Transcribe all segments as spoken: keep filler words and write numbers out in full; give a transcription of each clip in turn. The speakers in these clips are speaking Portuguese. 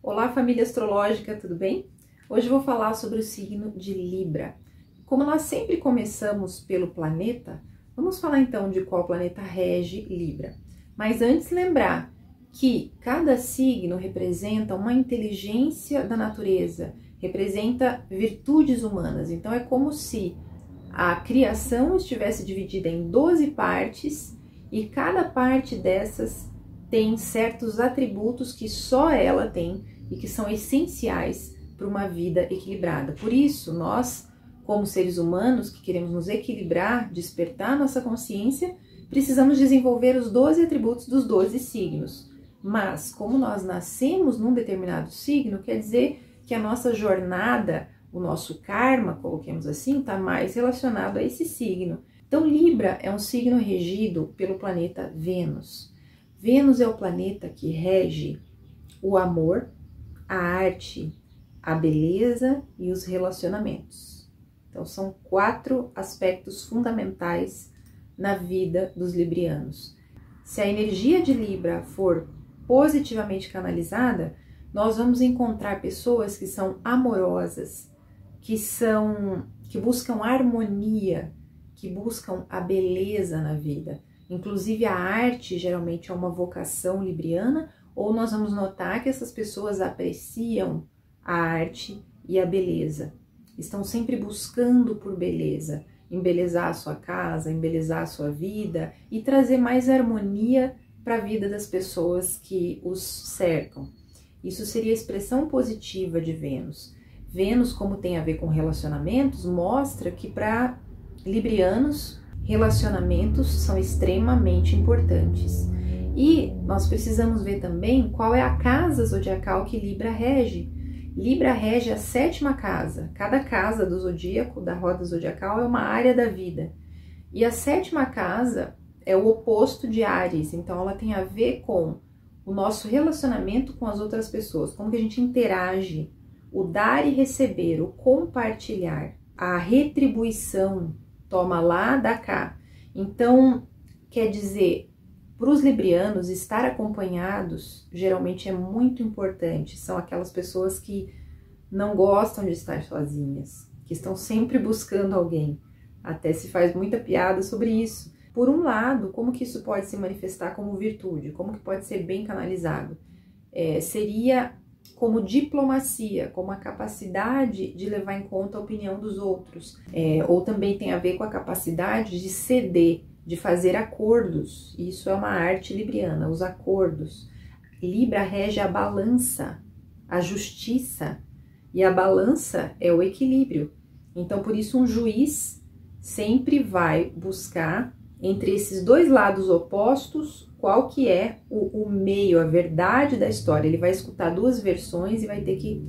Olá, família astrológica, tudo bem? Hoje eu vou falar sobre o signo de Libra. Como nós sempre começamos pelo planeta, vamos falar então de qual planeta rege Libra. Mas antes lembrar que cada signo representa uma inteligência da natureza, representa virtudes humanas. Então é como se a criação estivesse dividida em doze partes e cada parte dessas tem certos atributos que só ela tem e que são essenciais para uma vida equilibrada. Por isso, nós, como seres humanos que queremos nos equilibrar, despertar nossa consciência, precisamos desenvolver os doze atributos dos doze signos. Mas, como nós nascemos num determinado signo, quer dizer que a nossa jornada, o nosso karma, coloquemos assim, está mais relacionado a esse signo. Então, Libra é um signo regido pelo planeta Vênus. Vênus é o planeta que rege o amor, a arte, a beleza e os relacionamentos. Então, são quatro aspectos fundamentais na vida dos librianos. Se a energia de Libra for positivamente canalizada, nós vamos encontrar pessoas que são amorosas, que são, que buscam harmonia, que buscam a beleza na vida. Inclusive a arte geralmente é uma vocação libriana, ou nós vamos notar que essas pessoas apreciam a arte e a beleza. Estão sempre buscando por beleza, embelezar a sua casa, embelezar a sua vida e trazer mais harmonia para a vida das pessoas que os cercam. Isso seria a expressão positiva de Vênus. Vênus, como tem a ver com relacionamentos, mostra que para librianos, relacionamentos são extremamente importantes. E nós precisamos ver também qual é a casa zodiacal que Libra rege. Libra rege a sétima casa. Cada casa do zodíaco, da roda zodiacal, é uma área da vida. E a sétima casa é o oposto de Áries. Então, ela tem a ver com o nosso relacionamento com as outras pessoas. Como que a gente interage, o dar e receber, o compartilhar, a retribuição, toma lá, dá cá. Então, quer dizer, para os librianos, estar acompanhados geralmente é muito importante. São aquelas pessoas que não gostam de estar sozinhas, que estão sempre buscando alguém. Até se faz muita piada sobre isso. Por um lado, como que isso pode se manifestar como virtude? Como que pode ser bem canalizado? É, seria como diplomacia, como a capacidade de levar em conta a opinião dos outros. É, ou também tem a ver com a capacidade de ceder, de fazer acordos. Isso é uma arte libriana, os acordos. Libra rege a balança, a justiça, e a balança é o equilíbrio. Então, por isso, um juiz sempre vai buscar, entre esses dois lados opostos, qual que é o, o meio, a verdade da história. Ele vai escutar duas versões e vai ter que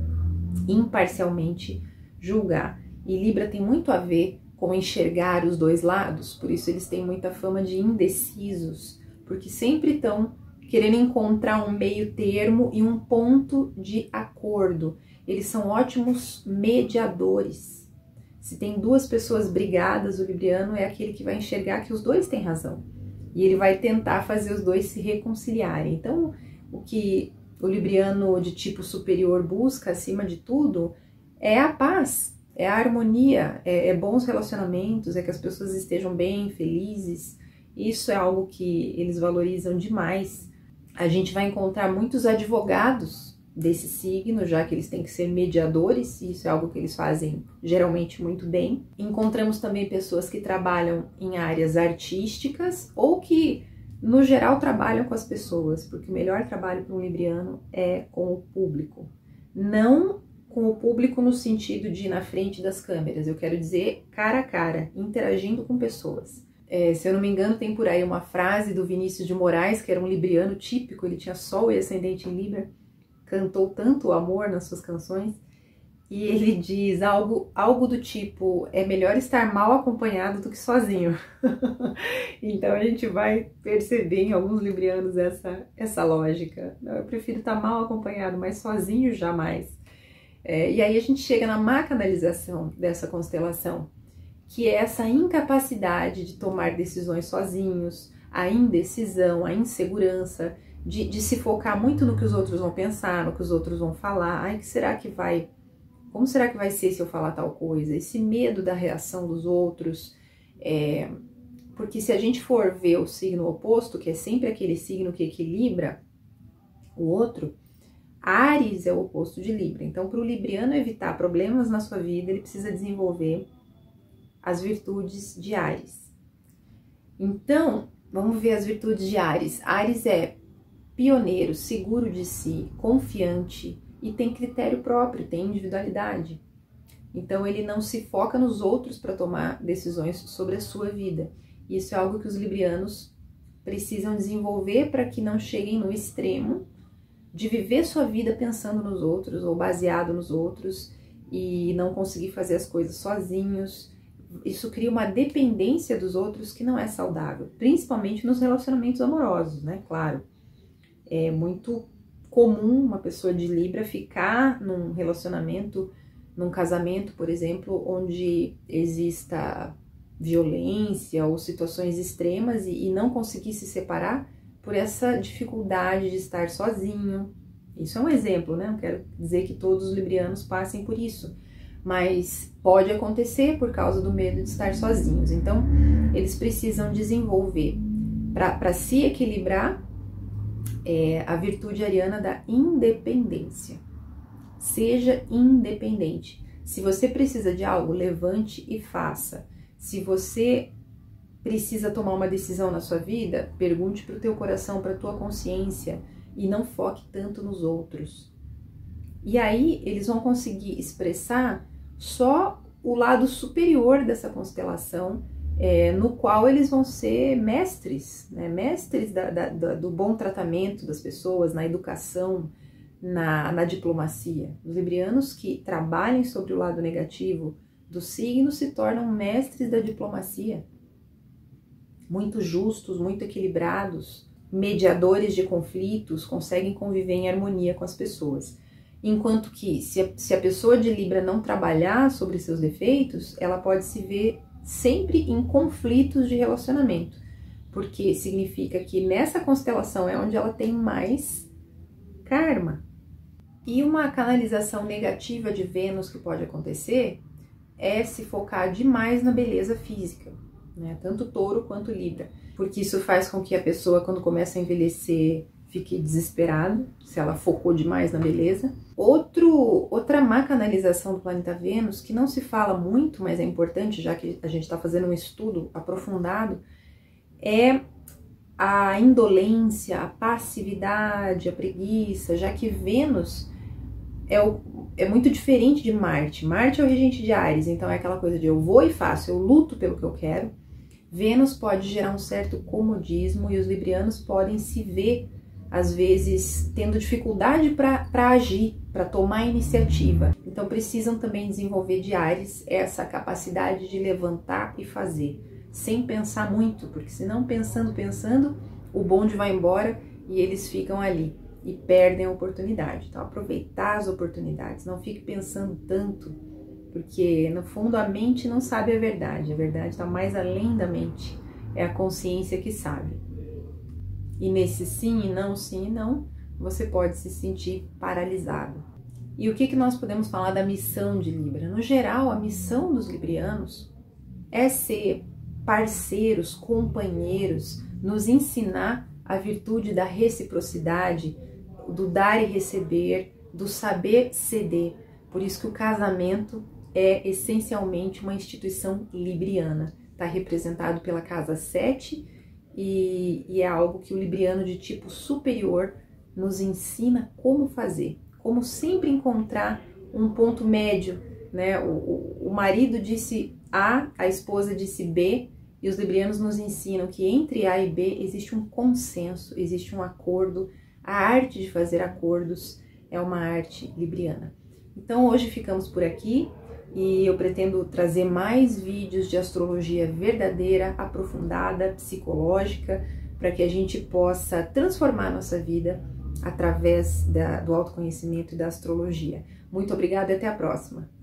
imparcialmente julgar. E Libra tem muito a ver com enxergar os dois lados, por isso eles têm muita fama de indecisos, porque sempre estão querendo encontrar um meio termo e um ponto de acordo. Eles são ótimos mediadores. Se tem duas pessoas brigadas, o libriano é aquele que vai enxergar que os dois têm razão. E ele vai tentar fazer os dois se reconciliarem. Então, o que o libriano de tipo superior busca, acima de tudo, é a paz, é a harmonia, é, é bons relacionamentos, é que as pessoas estejam bem, felizes. Isso é algo que eles valorizam demais. A gente vai encontrar muitos advogados desse signo, já que eles têm que ser mediadores, e isso é algo que eles fazem geralmente muito bem. Encontramos também pessoas que trabalham em áreas artísticas ou que, no geral, trabalham com as pessoas, porque o melhor trabalho para um libriano é com o público. Não com o público no sentido de ir na frente das câmeras, eu quero dizer cara a cara, interagindo com pessoas. É, se eu não me engano, tem por aí uma frase do Vinícius de Moraes, que era um libriano típico, ele tinha Sol e ascendente em Libra, cantou tanto o amor nas suas canções, e ele diz algo, algo do tipo, é melhor estar mal acompanhado do que sozinho. Então a gente vai perceber em alguns librianos essa, essa lógica. Eu prefiro estar mal acompanhado, mas sozinho jamais. É, e aí a gente chega na má canalização dessa constelação, que é essa incapacidade de tomar decisões sozinhos, a indecisão, a insegurança. de, de se focar muito no que os outros vão pensar, no que os outros vão falar. Ai, que será que vai... Como será que vai ser se eu falar tal coisa? Esse medo da reação dos outros. É, porque se a gente for ver o signo oposto, que é sempre aquele signo que equilibra o outro, Áries é o oposto de Libra. Então, para o libriano evitar problemas na sua vida, ele precisa desenvolver as virtudes de Áries. Então, vamos ver as virtudes de Áries. Áries é pioneiro, seguro de si, confiante e tem critério próprio, tem individualidade. Então, ele não se foca nos outros para tomar decisões sobre a sua vida. Isso é algo que os librianos precisam desenvolver para que não cheguem no extremo de viver sua vida pensando nos outros ou baseado nos outros e não conseguir fazer as coisas sozinhos. Isso cria uma dependência dos outros que não é saudável, principalmente nos relacionamentos amorosos, né? Claro, é muito comum uma pessoa de Libra ficar num relacionamento, num casamento, por exemplo, onde exista violência ou situações extremas e, e não conseguir se separar por essa dificuldade de estar sozinho. Isso é um exemplo, né? Não quero dizer que todos os librianos passem por isso, mas pode acontecer por causa do medo de estar sozinhos. Então, eles precisam desenvolver, para se equilibrar, é, a virtude ariana da independência. Seja independente. Se você precisa de algo, levante e faça. Se você precisa tomar uma decisão na sua vida, pergunte para o teu coração, para a tua consciência e não foque tanto nos outros. E aí eles vão conseguir expressar só o lado superior dessa constelação, é, no qual eles vão ser mestres, né? Mestres da, da, da, do bom tratamento das pessoas, na educação, na, na diplomacia. Os librianos que trabalhem sobre o lado negativo do signo se tornam mestres da diplomacia, muito justos, muito equilibrados, mediadores de conflitos, conseguem conviver em harmonia com as pessoas. Enquanto que, se a, se a pessoa de Libra não trabalhar sobre seus defeitos, ela pode se ver sempre em conflitos de relacionamento, porque significa que nessa constelação é onde ela tem mais karma. E uma canalização negativa de Vênus que pode acontecer é se focar demais na beleza física, né? Tanto Touro quanto Libra, porque isso faz com que a pessoa, quando começa a envelhecer, fique desesperada, se ela focou demais na beleza. Outro, outra má canalização do planeta Vênus, que não se fala muito, mas é importante, já que a gente está fazendo um estudo aprofundado, é a indolência, a passividade, a preguiça, já que Vênus é, o, é muito diferente de Marte. Marte é o regente de Áries, então é aquela coisa de eu vou e faço, eu luto pelo que eu quero. Vênus pode gerar um certo comodismo e os librianos podem se ver, às vezes, tendo dificuldade para agir, para tomar iniciativa. Então precisam também desenvolver de Áries essa capacidade de levantar e fazer, sem pensar muito, porque senão pensando, pensando, o bonde vai embora e eles ficam ali e perdem a oportunidade. Então aproveitar as oportunidades, não fique pensando tanto, porque no fundo a mente não sabe a verdade, a verdade está mais além da mente, é a consciência que sabe. E nesse sim e não, sim e não, você pode se sentir paralisado. E o que, que nós podemos falar da missão de Libra? No geral, a missão dos librianos é ser parceiros, companheiros, nos ensinar a virtude da reciprocidade, do dar e receber, do saber ceder. Por isso que o casamento é essencialmente uma instituição libriana. Está representado pela casa sete e, e é algo que o libriano de tipo superior nos ensina como fazer, como sempre encontrar um ponto médio, né? O, o, o marido disse A, a esposa disse B, e os librianos nos ensinam que entre A e B existe um consenso, existe um acordo. A arte de fazer acordos é uma arte libriana. Então hoje ficamos por aqui e eu pretendo trazer mais vídeos de astrologia verdadeira, aprofundada, psicológica, para que a gente possa transformar a nossa vida através da, do autoconhecimento e da astrologia. Muito obrigada e até a próxima!